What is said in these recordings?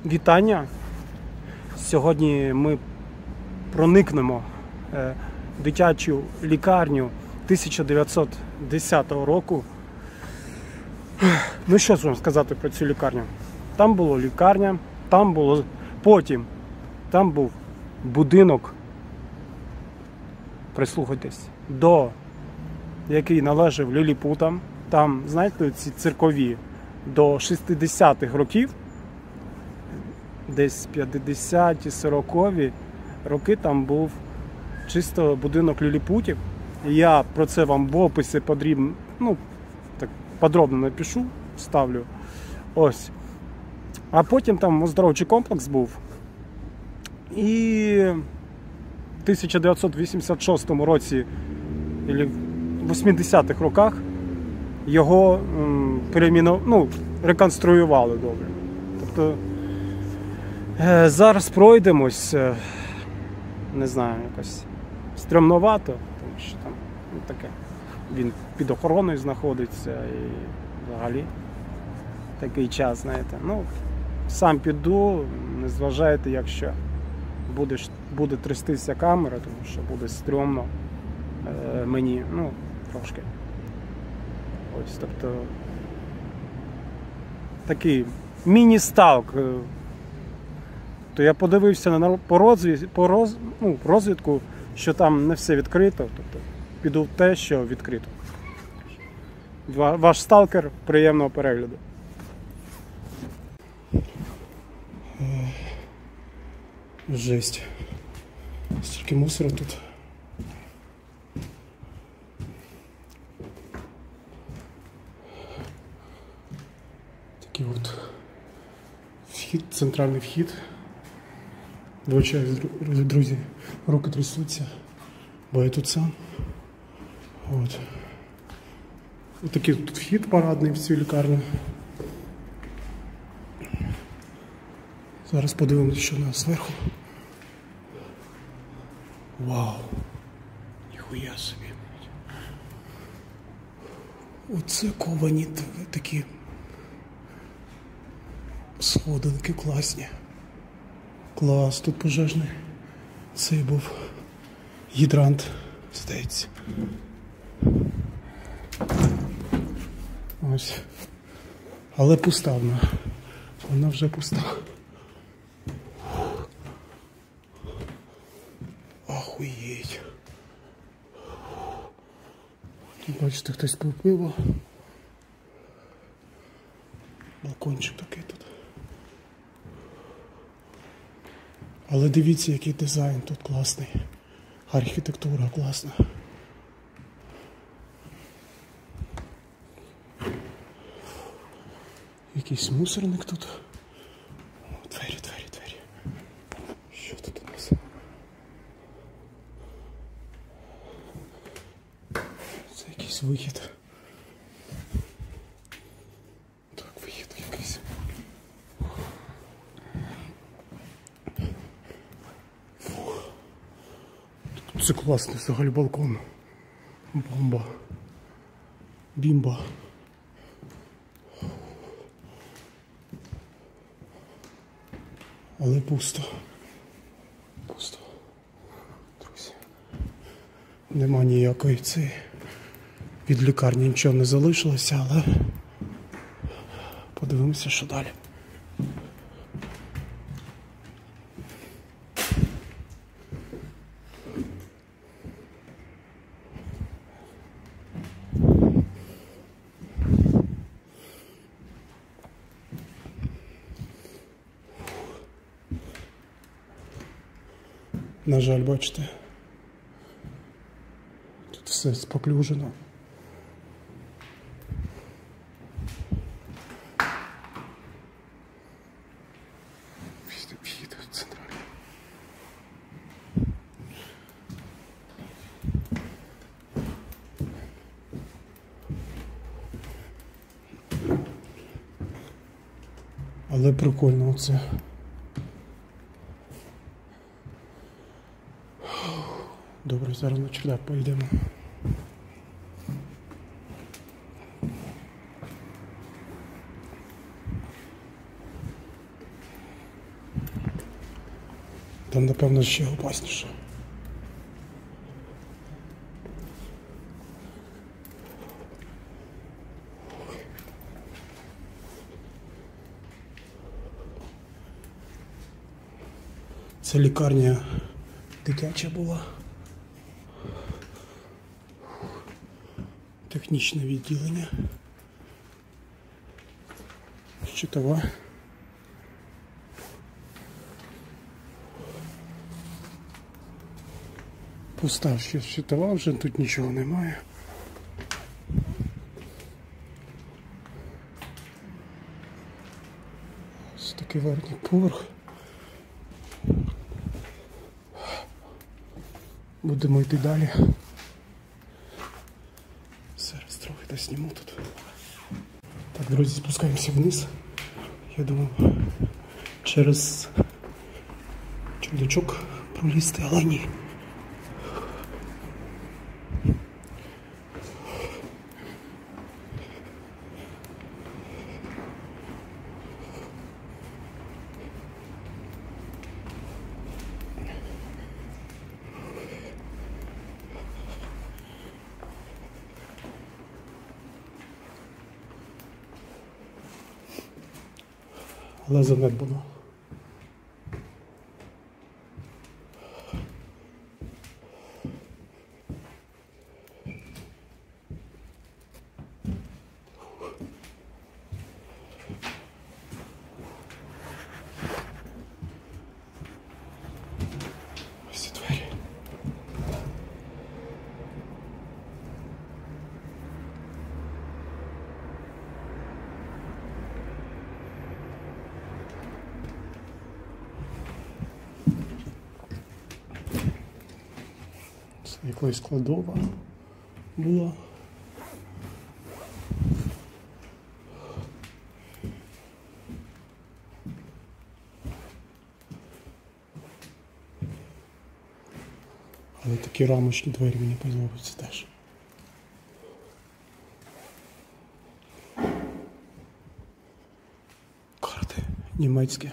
Вітання! Сьогодні ми проникнемо в дитячу лікарню 1910 року. Ну що ж вам сказати про цю лікарню? Там була лікарня, потім був будинок, прислухайтесь, який належав ліліпутам. Там, знаєте, ці циркові до 60-х років, десь 50-ті, 40-ві роки там був чисто будинок ліліпутів. Я про це вам в описі подробно напишу, вставлю. Ось. А потім там оздоровчий комплекс був. І в 1986 році, або в 80-х роках, його реконструювали добре. Тобто зараз пройдемось, не знаю, якось стрьомновато, тому що там таке. Він під охороною знаходиться і взагалі такий час, знаєте. Сам піду, не зважайте, якщо буде трястися камера, тому що буде стрьомно мені, трошки. Ось, тобто такий міні-сталк. То я подивився по розвідку, що там не все відкрито, тобто піду в те, що відкрито. Ваш сталкер, приємного перегляду. Жесть. Стільки мусора тут. Такий от вхід, центральний вхід. Вибачаюсь, друзі, руки трясуться, бо я тут сам. От. Ось такий тут вхід парадний в цю лікарню. Зараз подивимося, що у нас зверху. Вау! Ніхуя собі. Оце ковані такі сходинки класні. Клас, тут пожежний. Цей був гідрант, здається. Ось. Але пуста вона. Вона вже пуста. Охуєть. Тут, бачите, хтось пив пиво. Балкончик такий тут. Але дивіться, який дизайн тут класний. Архітектура класна. Якийсь мусорник тут. Двері. Що тут у нас? Це якийсь вихід. Так, вихід якийсь. Це класний взагалі балкон. Бомба. Бімба. Але пусто. Пусто. Друзі. Нема ніякої від лікарні нічого не залишилося, але подивимося, що далі. На жаль, бачите, тут все споклюжено. Вхід центральний. Але прикольно оце. Добре, зараз на чердак поїдемо. Там, напевно, ще опасніше. Це лікарня дитяча була. Технічне відділення. Щитова. Пуста ще щитова, вже тут нічого немає. Ось такий верхній поверх. Будемо йти далі. Зараз трохи досніму тут. Так, друзі, спускаємося вниз. Я думав через чердачок пролізти, але ні. Але занедбано. Ось ці двері. Якоїсь складова була. Але такі рамочні двері мені подобаються теж. Карти німецькі.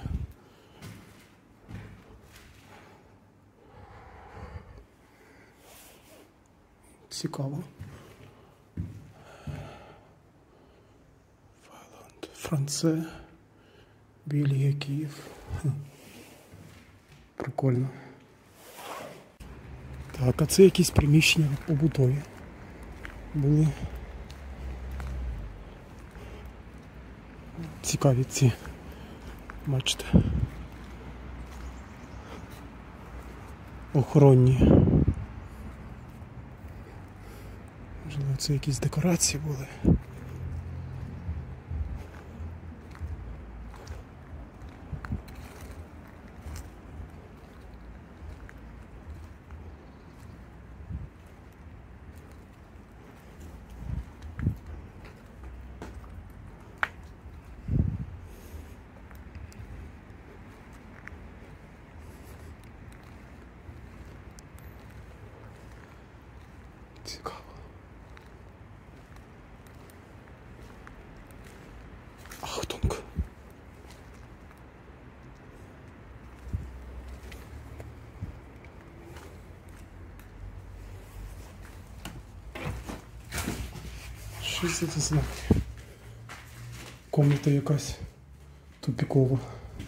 Цікаво. Франце, Бельгія, Київ. Прикольно. Так, а це якісь приміщення побутові були. Цікаві ці, бачите, охоронні. Можливо, це якісь декорації були. Цікаво. Ахтунг. Що це за знаки? Комната якась тупікова.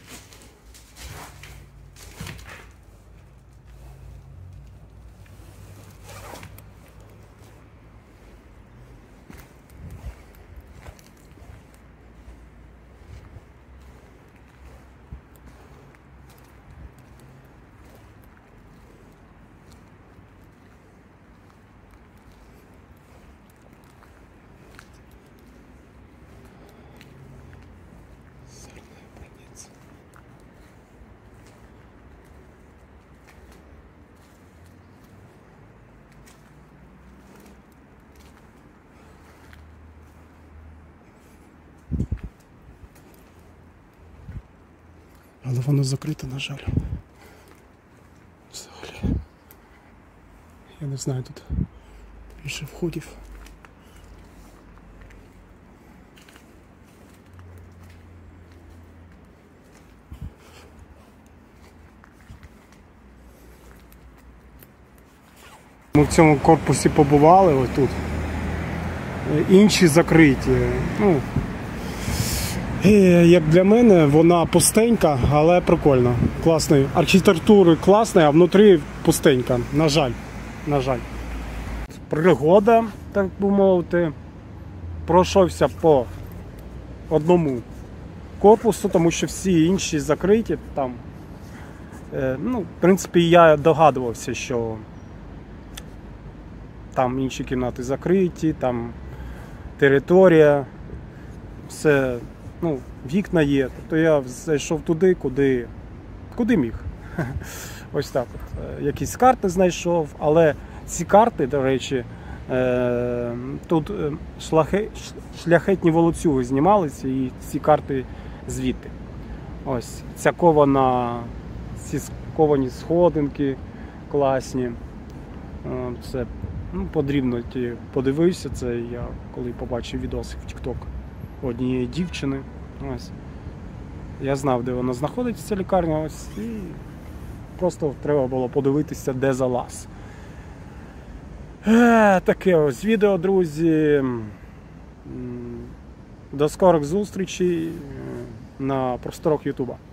Але воно закрите, на жаль. Взагалі. Я не знаю, тут більше входів. ми в цьому корпусі побували, ось тут. Інші закриті. Ну, як для мене, вона пустенька, але прикольна. Класний. Архітектура класна, а внутрі пустенька. На жаль. На жаль. Пригода, так би мовити. Пройшовся по одному корпусу, тому що всі інші закриті. Там, ну, в принципі, я догадувався, що там інші кімнати закриті, там територія, все, ну, вікна є. Тобто я зайшов туди, куди міг. Ось так от. Якісь карти знайшов, але ці карти, до речі, тут шляхетні волоцюги знімалися, і ці карти звідти. Ось, ця кована, ці ковані сходинки класні. Це, ну, подрібно подивився, це я коли побачив відос в TikTok однієї дівчини. Ось. Я знав, де вона знаходиться, ця лікарня, ось, і просто треба було подивитися, де залаз. Таке ось відео, друзі. До скорих зустрічей на просторах Ютуба.